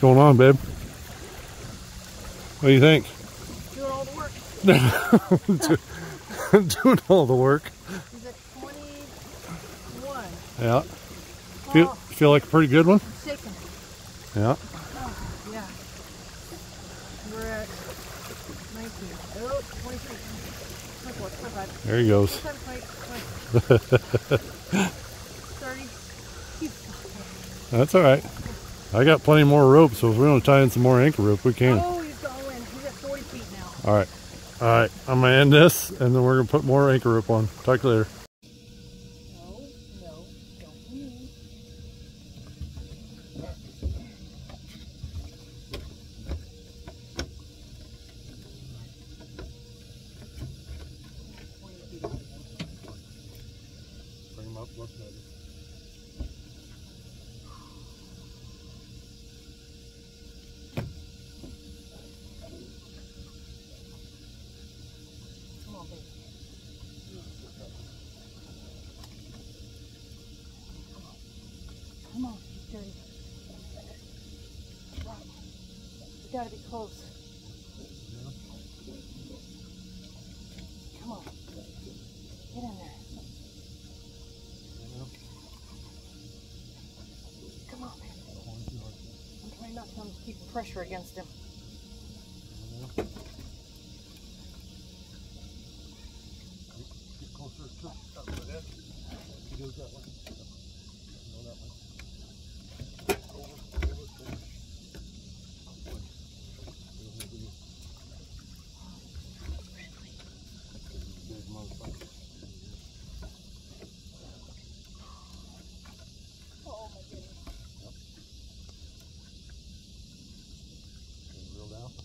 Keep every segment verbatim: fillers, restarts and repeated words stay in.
going on, babe? What do you think? Doing all the work. Doing all the work. He's at twenty-one. Yeah. Feel, Oh, feel like a pretty good one? I'm shaking. Yeah. Oh, yeah. We're at nineteen. Oh, twenty-three. twenty-four, twenty-five. There he goes. thirty. That's all right. I got plenty more rope, so if we want to tie in some more anchor rope, we can. Oh, he's going. He's at forty feet now. All right. All right. I'm going to end this, and then we're going to put more anchor rope on. Talk to you later. No, no, don't move. Bring him up, look at it. Come on, baby. Come on, he's dirty. Right. We gotta be close. Come on. Get in there. Come on, man. I'm trying not to um, keep pressure against him. Get closer to up with it. He goes that way. No, that way. Over, over, over. Big motherfucker. Oh my goodness. Yep. Can you reel down?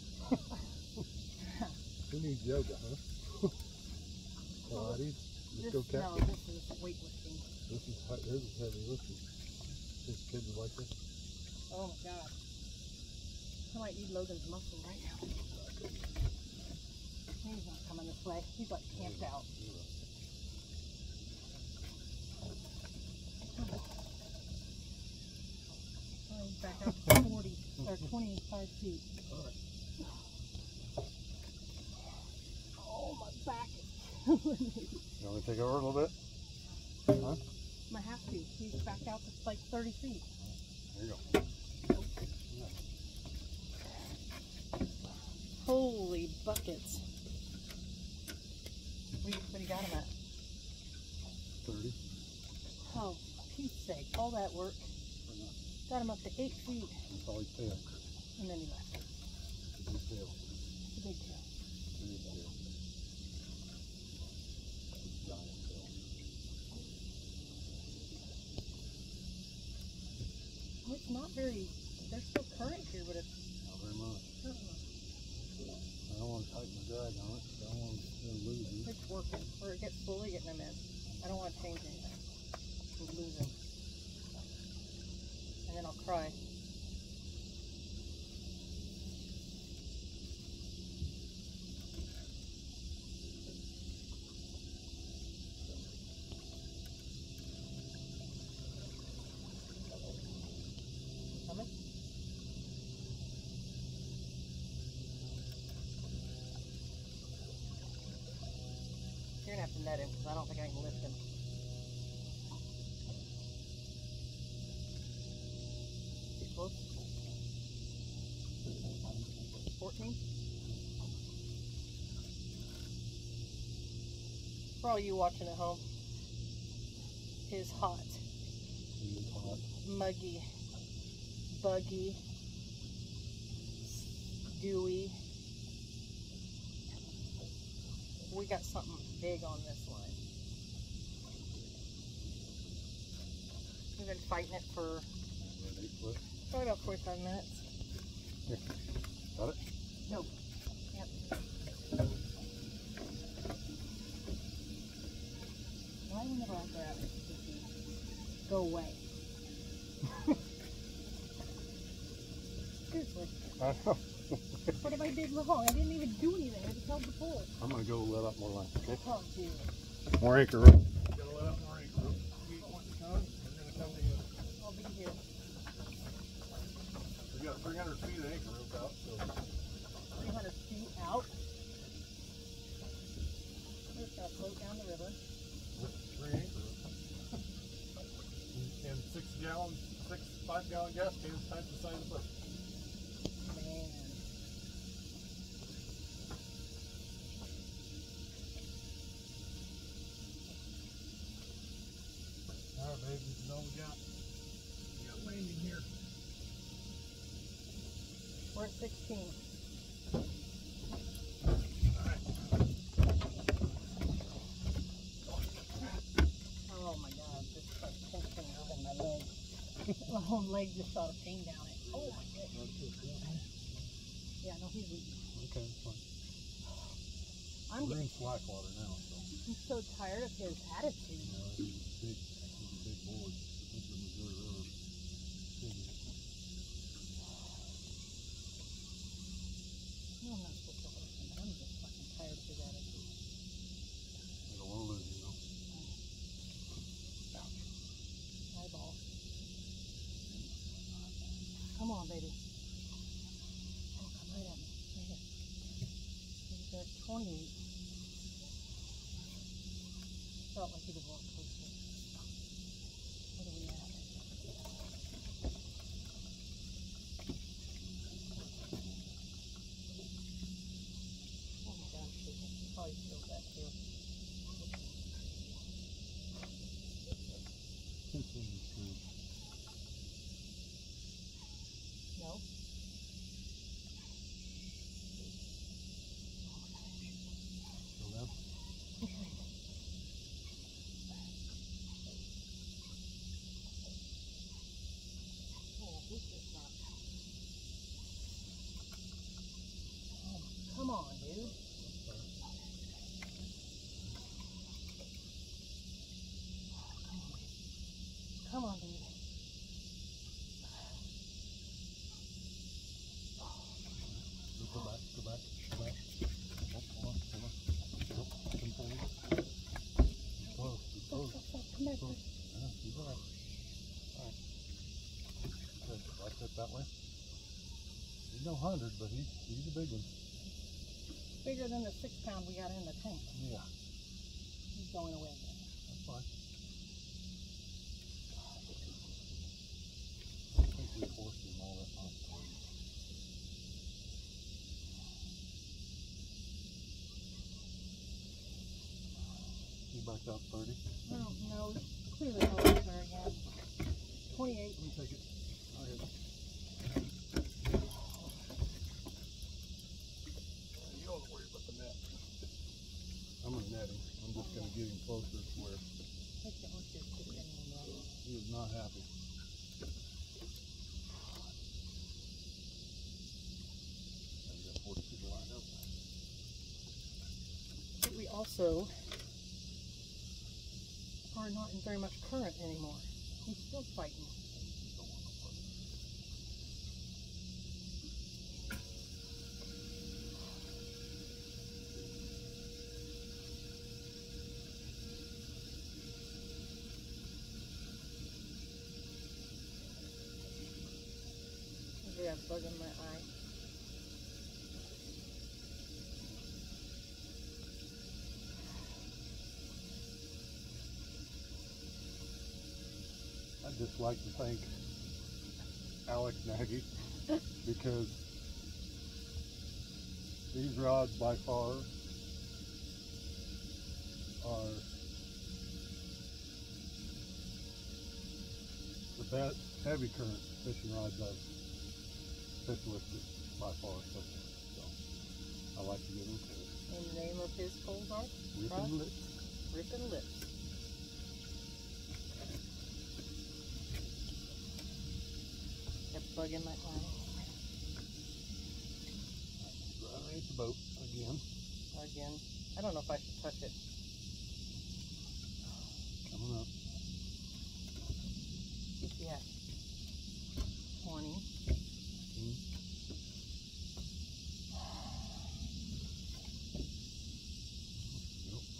Who needs yoga, huh? Pilates. Let's go This, cat. no, this is weightlifting. This is this is heavy lifting. These kids are like this. Oh my god. I might need Logan's muscle right now. He's not coming this way. He's like camped out. Oh, he's back out to forty or twenty-five feet. Alright. Oh, my back is killing me. You want me to take over a little bit? Huh? I have to. He's back out to like thirty feet. There you go. Holy buckets. What do you got him at? thirty. Oh, for Pete's sake. All that work. Got him up to eight feet. That's all his tail. And then he left. It's his tail. It's a big tail. Big tail. Giant tail. It's not very, there's still current here, but it's Not very much. uh-uh. I don't want to tighten the drag on it. I don't want to lose him. It's working, or it gets slowly getting him in. I don't want to change anything. We'll lose him. And then I'll cry. Coming? You're gonna have to net him because I don't think I can lift him. Too close? fourteen? For all you watching at home, is hot, He is hot. muggy, buggy, dewy. We got something big on this line. We've been fighting it for Eight foot. probably about forty-five minutes. Here. Got it? No. Yep. Why whenever I grab it, go away? Seriously. I know. What if I did wrong? I didn't even do anything. I just held the pole. I'm going to go let up more line, okay? Oh, dude. More anchor rope. Gotta let up more anchor rope. You want to come? We're going to come to you. I'll be here. We got three hundred feet of anchor rope out, so. three hundred feet out. We're just gonna float down the river. With three anchor ropes. and six gallon, six five gallon gas cans, time to sign the book. Man. All right, baby, this is all we got. We got landing here. We're at sixteen. Oh my God, this is like pinching out in my leg. My whole leg just shot a pain down it. Oh my goodness. Yeah, no, he's weak. Okay, that's fine. I'm We're getting, in slack water now, so. I'm so tired of his attitude. You know, he's a big, he's a big boy. That's the Missouri River. Big. No, I'm not supposed to listen. I'm just fucking tired of his attitude. I don't want to lose you, know. Eyeball. Come on, baby. Oh, come right at me. Right here. He's at twenty-eight. Felt like he was a lot closer. What are we at? Oh my gosh, he probably feels that too. No? Still down? Oh, he's just not. Oh, come on, dude. Come on, dude. Go back, go back, go back. Oh, hold on, hold on. Nope, come forward. You're close, you're close. Stop, stop, come back. Close. Yeah, he's all right. All right. Good, like it that way. He's no hundred, but he's, he's a big one. Bigger than the six pound we got in the tank. Yeah, He's going away again. that's fine. I think we forced him all that time. He backed out thirty. I don't know. Clearly no listener again. twenty-eight. Let me take it. Go ahead. You don't worry about the net. I'm gonna net him. I'm just gonna get him closer to where I can't look at this anymore. he is not happy. I've got forty people lined up. But we also are not in very much current anymore. He's still fighting. I got a bug in my eye. I'd just like to thank Alex Nagy because these rods by far are the best heavy current fishing rods I've fished with by far. So, so I like to give them credit. And the name of his poles are? Ripping Lips. Ripping Lips. Got a bug in my eye. Right underneath the boat again. Again. I don't know if I should touch it. Coming up. Yeah. twenty. Mm. Yep.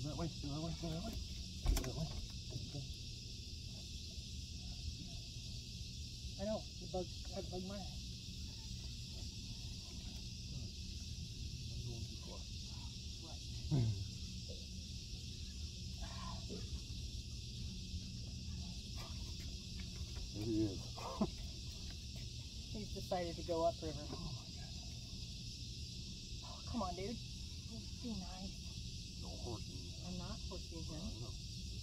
that way, go that way, go that way. Go that way. Okay. I know, the bug, I bug my eye. I'm going too far. Right. There he is. He's decided to go upriver. Oh my God. Oh, come on, dude. Be nice. No horsing. I'm not forcing him. I know.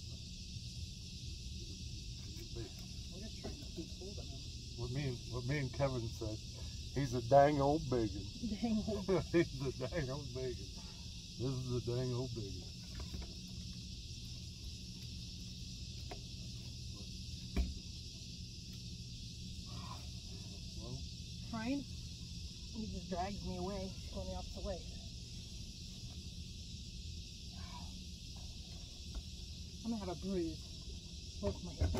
I'm just trying to keep hold of him. What me and what me and Kevin said, he's a dang old biggin. Dang old. He's a dang old biggin. This is a dang old biggin. Trying? He just drags me away. He's going the opposite way. I'm gonna have a bruise. Both my hips.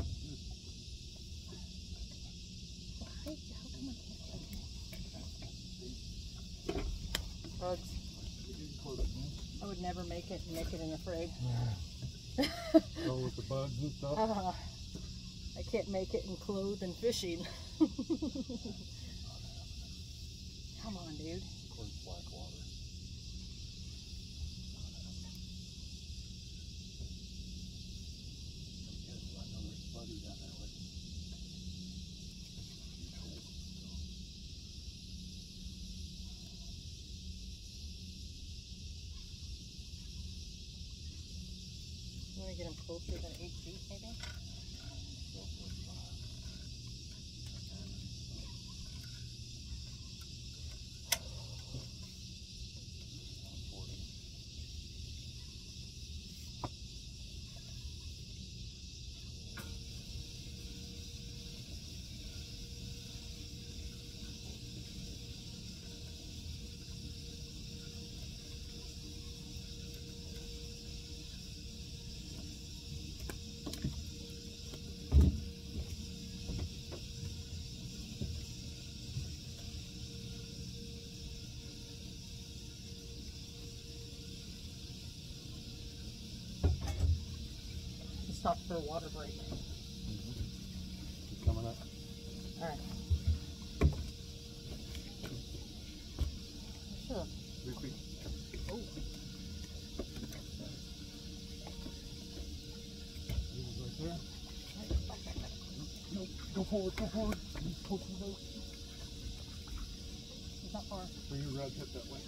How come I can't? Bugs. I would never make it naked and afraid. Oh, with the bugs and stuff? Uh, I can't make it in clothes and fishing. Come on, dude. Towards black water. I know there's a buddy down there with You want to get him closer than eight feet, maybe? Stop for a water break. Mm-hmm. Keep coming up. All right. Sure. Three feet. Oh. Right there. No, go forward, go forward. Pull through those. It's not far. Bring your rod tip that way.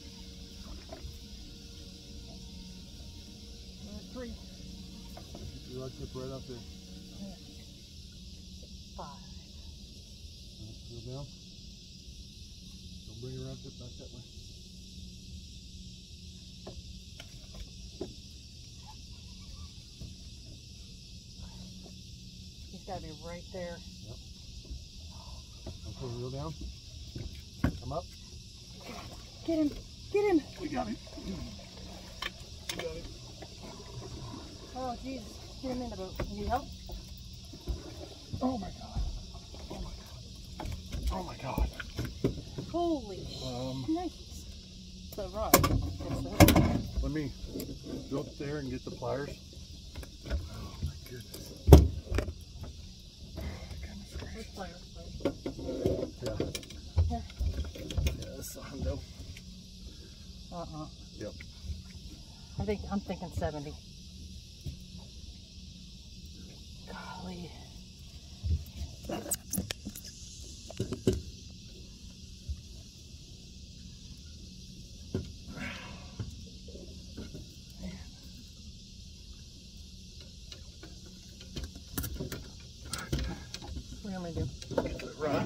Number three. Your rod tip right up there. Yeah. Five. Right, go down. Don't bring your rod tip back that way. He's got to be right there. Yep. Okay, reel down. Come up. Get him! Get him! We got him. We got him. Oh, Jesus. Get him in the boat. Need help? Oh my God. Oh my God. Oh my God. Holy Um, shnikes. The rod. Let me go up there and get the pliers. Oh my goodness. Where's pliers? Yeah. Here. Yeah, that's the hundo. Uh-uh. Yep. I think, I'm thinking seventy. Golly. What do you want me to do? Get that rod.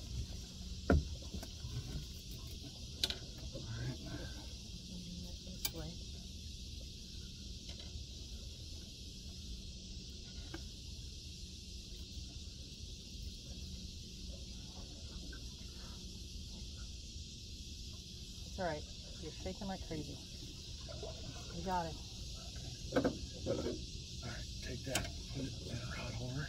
This way. It's alright. You're shaking like crazy. You got it. Alright, take that. Put it in a rod holder.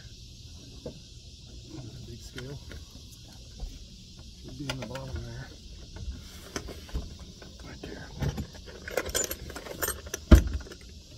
Big scale. Should be in the bottom there. Right there.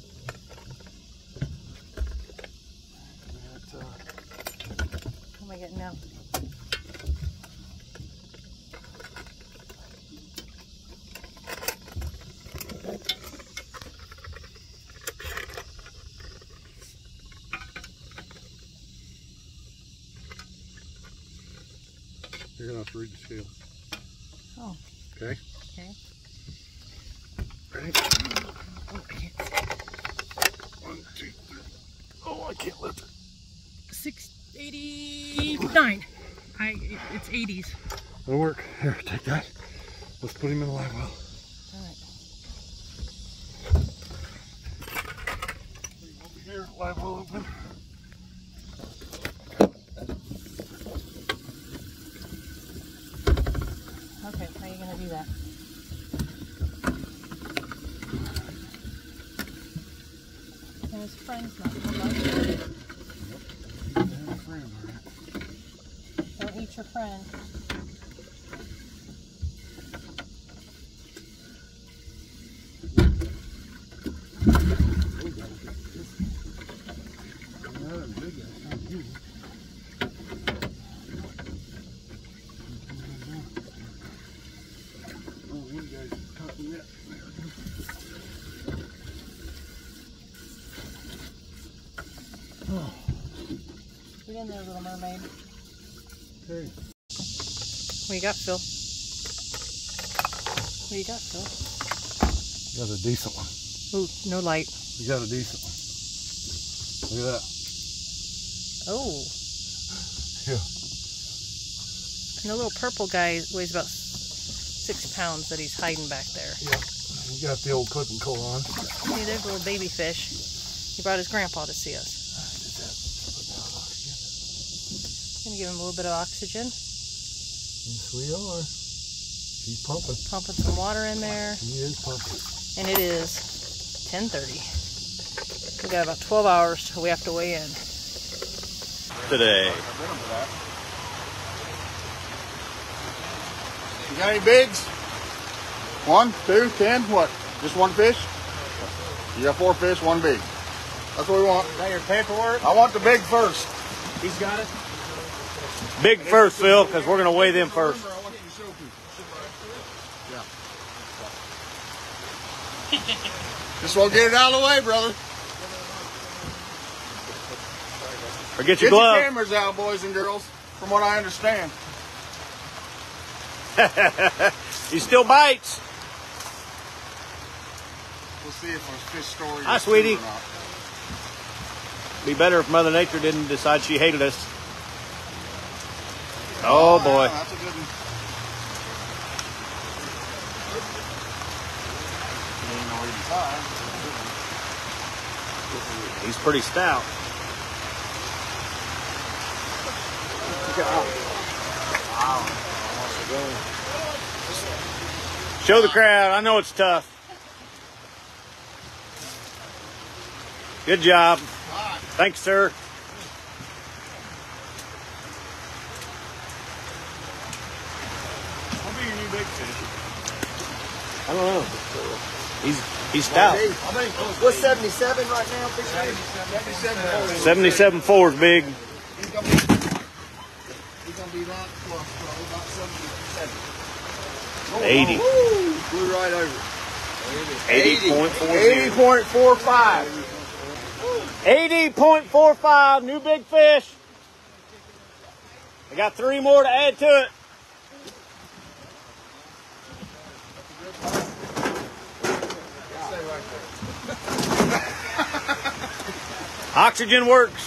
You're gonna have to read the scale. Oh. Okay. Okay. Ready? Oh, I can't. One, two, three. Oh, I can't lift it. six eighty-nine. I, it, it's eighties. It'll work. Here, take that. Let's put him in the live well. Alright. Over here, live well open. Okay, how are you gonna do that? And his friend's not come up. Don't eat your friend. Get in there, Little Mermaid. Okay. What you got, Phil? What you got, Phil? You got a decent one. Ooh, no light. You got a decent one. Look at that. Oh. Yeah. And the little purple guy weighs about six pounds that he's hiding back there. Yeah. You got the old clipping coal on. See, there's a little baby fish. He brought his grandpa to see us. Gonna give him a little bit of oxygen. Yes, we are. She's pumping. Pumping some water in there. She is pumping. And it is ten thirty. We got about twelve hours till we have to weigh in. Today. You got any bigs? One, two, ten, what? Just one fish? You got four fish, one big. That's what we want. Is that your paperwork? I want the big first. He's got it. Big first, Phil, because we're going to weigh them first. I want you to show people. Yeah. Just want to get it out of the way, brother. Or get your Get glove. your cameras out, boys and girls, from what I understand. He still bites. We'll see if our fish story Hi, is sweetie. true or not. Be better if Mother Nature didn't decide she hated us. Oh, boy. Yeah, that's a good one. He ain't no eighty-five. He's pretty stout. Show the crowd. I know it's tough. Good job. Thanks, sir. What be your new big fish? I don't know. He's he's stout. What's seventy-seven right now? seventy-seven. seventy-seven four is big. He's gonna be, he's gonna be that close, probably about seventy-seven. Oh, eighty. Woo, flew right over. eighty point four eighty point four five. eighty point four five, new big fish. I got three more to add to it. Oxygen works.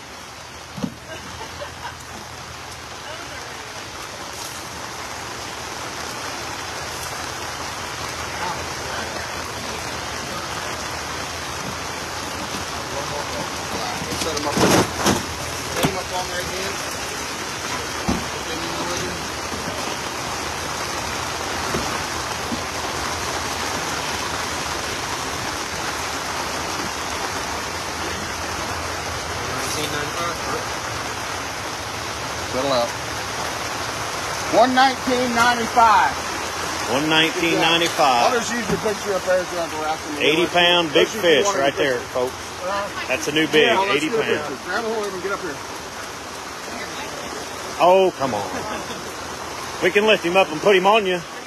Set him up. Set him up on there again. Then you know what it is. Settle out. one nineteen ninety-five. one nineteen I'll ninety-five. just use your picture up there so I can wrap them. eighty pound big Let's use fish one of right your there, pictures. folks. That's a new big, Yeah, let's eighty do a pound. picture. Grab a hold of him and get up here. Oh, come on. We can lift him up and put him on you.